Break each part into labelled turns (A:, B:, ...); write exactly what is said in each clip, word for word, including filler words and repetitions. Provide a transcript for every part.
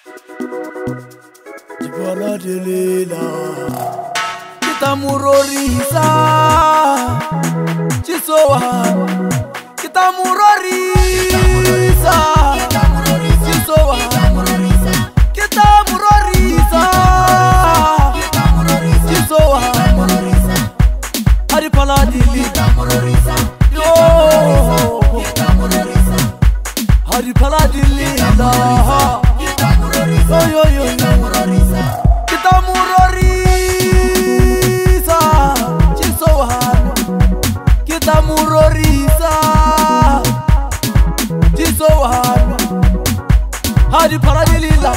A: Dipala delela kita murorisa chisowa kita murorisa chisowa kita murorisa chisowa ari pala delela yo ari pala delela yo yo yo kita murorisa chisowa kita murorisa chisowa hari paradilila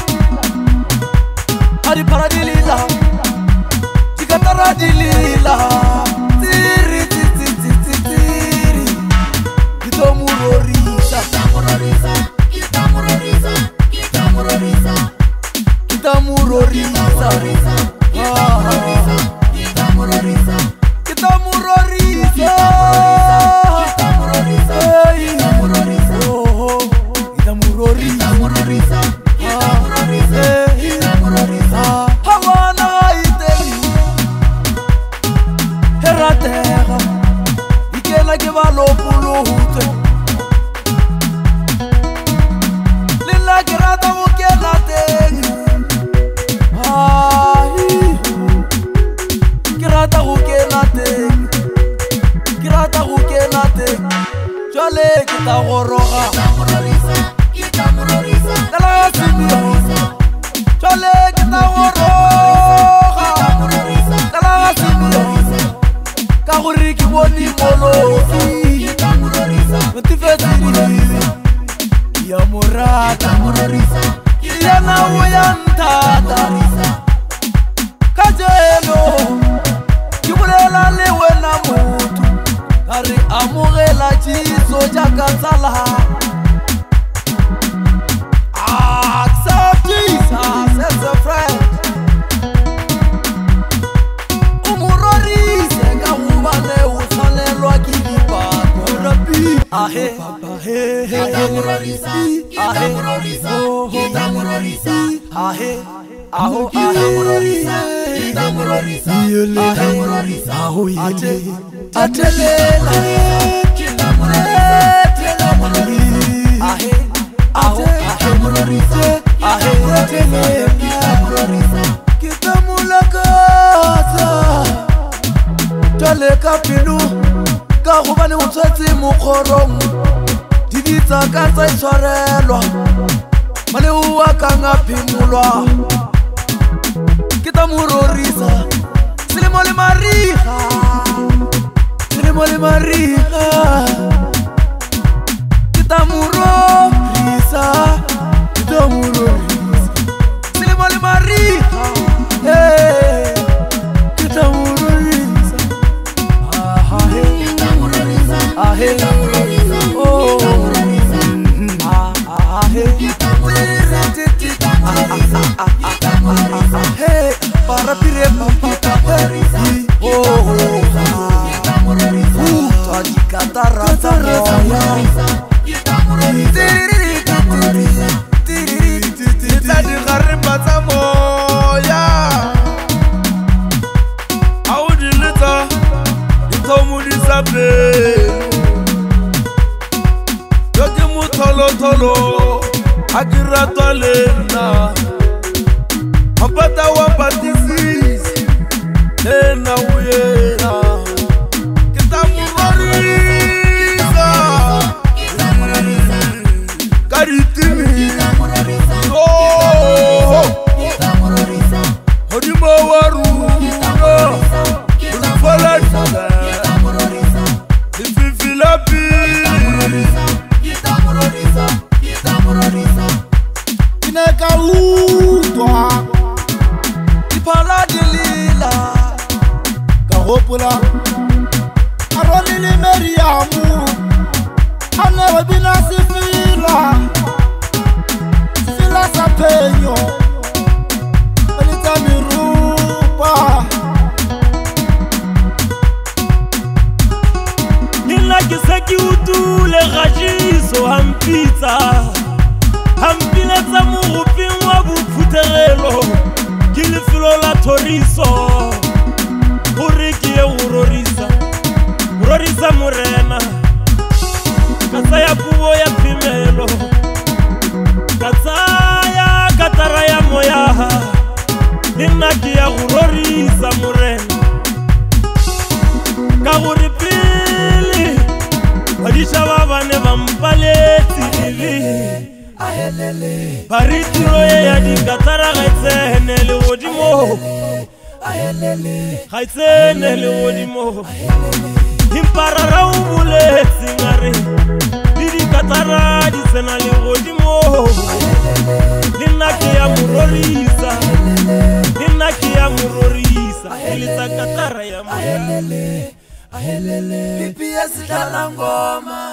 A: hari paradilila chikataradilila tiri tiri tiri tiri kita murorisa kita murorisa kita murorisa kita murorisa kita murorisa kita murorisa kita murorisa kita murorisa kita murorisa kita murorisa kita murorisa kita murorisa hawana iteli heratera ikela ke balopuluhutse lilla ke rata go kela teng kirata go kela teng kirata go kela teng jale ke ta goroga kita murorisa kita murorisa kala simisa jale ke ta goroga kita murorisa kala simisa ka gore ke boni molofi kita murorisa motifetiri ya morata murorisa ya na uyantata kajelo kibulela le wena motho kare amogela tšiso jaaka tsala accept Jesus as a friend o mororise ka gobane o tshwanelwa ke dipako rapi ahe kita murorisa kita murorisa kita murorisa ahe aho kita murorisa kita murorisa kita murorisa aho ile atelela kita murorisa kita murorisa ahe aho kita murorisa ahe atelela kita murorisa kita mulakasa jale ka pelo ka gobane o tshwetse mokgorong dibitsa ka tsa tshwarelwa male o ka ngaphimulwa kita murorisa selemo le mariga selemo le mariga kita murorisa kita murorisa selemo le mariga eh kita murorisa ah ah kita murorisa ah kita murorisa oh ah ah kita murorisa kita murorisa kita murorisa hey para pire papa oh kita murorisa uta dikatara moya kita murorisa kita murorisa kita digaremba tsa moya audilita itomudisa pe yoke mutholo tholo akira tolena Mapata wa patisis Nena uyena Kita murorisa Kita murorisa Karitimi Kita murorisa Kita murorisa Hodima waru Kita murorisa Kita murorisa Kita murorisa Ififilapi Kita murorisa Kita murorisa Kita murorisa Ineka utwa Pala delila kahopola arolile meriamu ane wabina sifila sifila sa penyo anita mirupa nina kisaki utule gajiso hampita hampila za murupin wabu
B: nna ke ya go rorisa morena ka gore pele badisha ba bane ba mpaletse ba re tiro ye ya dikatara ga itsene le godimo ga itsene le godimo imparara o boletse ngare le dikatara di tsena le godimo le nna ke ya mororisa le nna ke ya mororisa e le tsa katara ya morena
A: Pipi ya sidala ngoma